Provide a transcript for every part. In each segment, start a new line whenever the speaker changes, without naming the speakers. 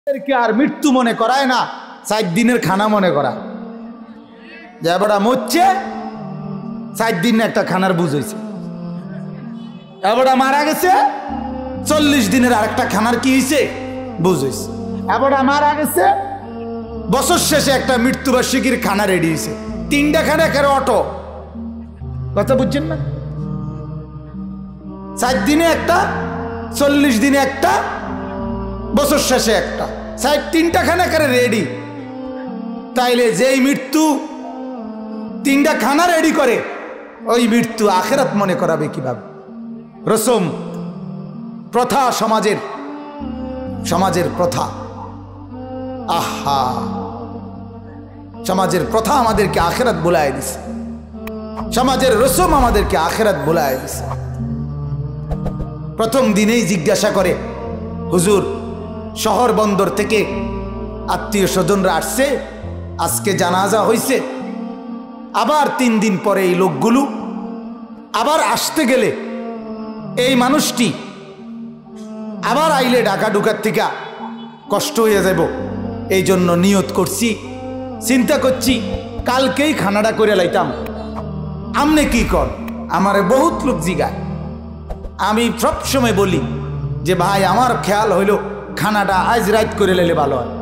আর মৃত্যু মনে করায় না, 4 দিনের খানা মনে করা। যে বড় মরছে 4 দিন একটা খানার বুঝ হয়েছে, এবড়া মারা গেছে 40 দিনের আরেকটা খানার কি হয়েছে বুঝ হয়েছে। এবড়া মারা গেছে বছর শেষে একটা মৃত্যুবার্ষিকীর খানা রেডি হয়েছে, 3টা খানা একের অটো। কথা বুঝছেন না? 4 দিনে একটা, 40 দিনে একটা, বছর শেষে একটা, 3টা খানা একের রেডি। তাইলে যেই মৃত্যু 3টা খানা রেডি করে, ওই মৃত্যু আখেরাত মনে করাবে কিভাবে? রসম প্রথা, সমাজের প্রথা। আহা, সমাজের প্রথা আমাদেরকে আখেরাত ভুলায় দিছে, সমাজের রসম আমাদেরকে আখেরাত ভুলায় দিছে। প্রথম দিনেই জিজ্ঞাসা করে, হুজুর শহর বন্দর থেকে আত্মীয় স্বজনরা আসছে, আজকে জানাজা হয়েছে। আবার 3 দিন পরে এই লোকগুলো আবার আসতে গেলে এই মানুষটি আবার আইলে ঢাকা ঢুকার থেকে কষ্ট হয়ে যাব। এই জন্য নিয়ত করছি, চিন্তা করছি কালকেই খানাটা করে লাইতাম। আমনে কি কর? আমারে বহুত লোক জিগায়। আমি সবসময় বলি যে ভাই আমার খেয়াল হইল খানাটা আজ রাত করে লাইলে ভালো হয়,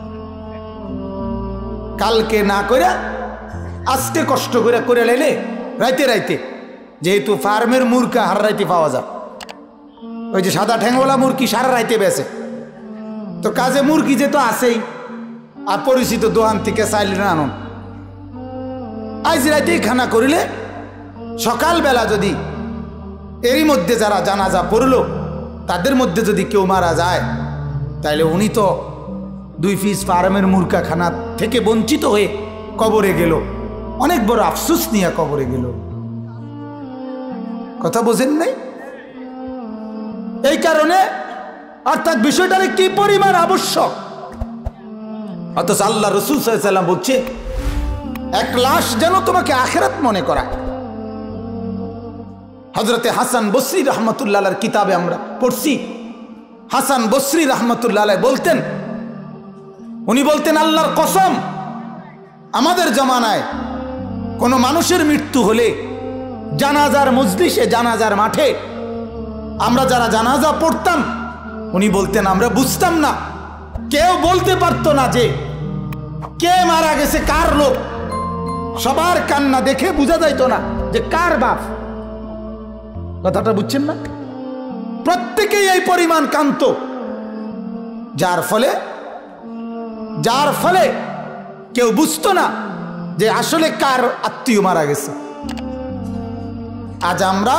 কালকে না করে আজকে কষ্ট করে লাইলে রাইতে রাইতে, যেহেতু ফার্মের মুরগা হার রাইতে পাওয়া যায়, ওই যে সাদা ঠ্যাংওয়ালা মুরগি সারা রাইতে বেছে, তো কাজে মুরগি যে তো আছেই, আর পরিচিত দোকান থেকে চাইলে না আনুন। আজ রাইতেই খানা করিলে সকালবেলা যদি এরই মধ্যে যারা জানাজা পড়লো তাদের মধ্যে যদি কেউ মারা যায়, তাইলে উনি তো 2 পিস ফার্মের মুরগা খানা থেকে বঞ্চিত হয়ে কবরে গেল, অনেক বড় আফসোস নিয়ে কবরে গেল। কথা বোঝেন নাই? এই কারণে অর্থাৎ বিষয়টার কি পরিমাণ আবশ্যক। অথচ আল্লাহ রাসূল সাল্লাল্লাহু আলাইহি ওয়াসাল্লাম বলছে, এক লাশ যেন তোমাকে আখিরাত মনে করা। হযরতে হাসান বসরি রাহমাতুল্লাহ আলাইহির কিতাবে আমরা পড়ছি, হাসান বসরি রাহমাতুল্লাহ আলাইহি বলতেন, উনি বলতেন আল্লাহর কসম, আমাদের জামানায় কোনো মানুষের মৃত্যু হলে জানাজার মজলিসে, জানাজার মাঠে আমরা যারা জানাজা পড়তাম, উনি বলতেন আমরা বুঝতাম না, কেউ বলতে পারতো না যে কে মারা গেছে, কার লোক। সবার কান্না দেখে বোঝা যাইতো না যে কার বাপ। কথাটা বুঝছেন না? প্রত্যেকেই এই পরিমাণ কান্ত, যার ফলে কেউ বুঝতো না যে আসলে কার আত্মীয় মারা গেছে। আজ আমরা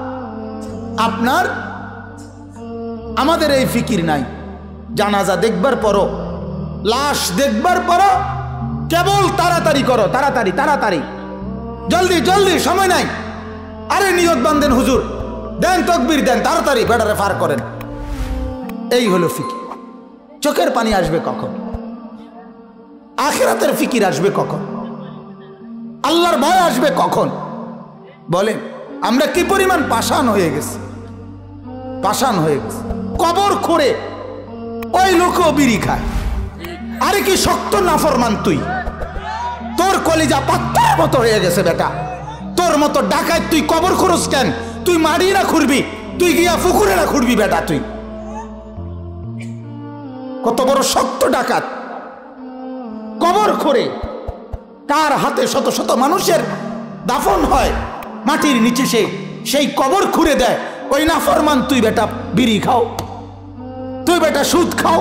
আমাদের এই ফিকির নাই। জানাজা দেখবার পরও, লাশ দেখবার পরও কেবল তাড়াতাড়ি করো, তাড়াতাড়ি, জলদি জলদি, সময় নাই। আরে নিয়ত বান্ধেন হুজুর, দেন তাকবীর দেন, তাড়াতাড়ি বেড়ারে পার করেন। এই হলো ফিকির। চোখের পানি আসবে কখন? আখিরাতের ফিকির আসবে কখন? আল্লাহর ভয় আসবে কখন? বলেন, আমরা কি পরিমাণ পাষাণ হয়ে গেছি, পাষাণ হয়ে গেছে। কবর খুঁড়ে ওই লোকও বিড়ি খায়। আরে কি শক্ত নাফরমান তুই, তোর কলিজা পাত্তার মতো হয়ে গেছে বেটা। তোর মতো ডাকাত তুই কবর খুঁড়স কেন? তুই মারি না খুঁড়বি, তুই গিয়া পুকুরে না খুঁড়বি বেটা। তুই কত বড় শক্ত ডাকাত, কবর খুঁড়ে তার হাতে শত শত মানুষের দাফন হয়, মাটির নিচে সেই কবর খুঁড়ে দেয়। ওই নাফরমান তুই বেটা বিড়ি খাও, তুই বেটা সুদ খাও।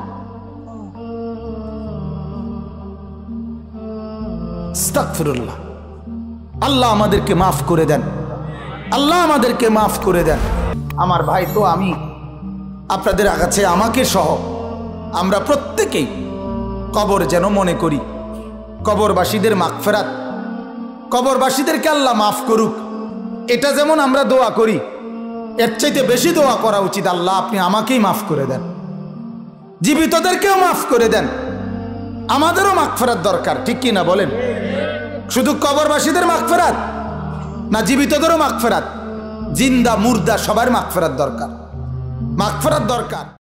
আস্তাগফিরুল্লাহ। আল্লাহ আমাদেরকে মাফ করে দেন, আল্লাহ আমাদেরকে মাফ করে দেন। আমার ভাই, তো আমি আপনাদের কাছে, আমাকে সহ আমরা প্রত্যেকেই কবর যেন মনে করি, কবরবাসীদের মাগফিরাত, কবরবাসীদেরকে আল্লাহ মাফ করুক, এটা যেমন আমরা দোয়া করি, এর চাইতে বেশি দোয়া করা উচিত, আল্লাহ আপনি আমাকেই মাফ করে দেন, জীবিতদেরকেও মাফ করে দেন। আমাদেরও মাগফিরাত দরকার, ঠিক কি না বলেন? শুধু কবরবাসীদের মাগফিরাত না, জীবিতদেরও মাগফিরাত, জিন্দা মুর্দা সবার মাগফিরাত দরকার, মাগফিরাত দরকার।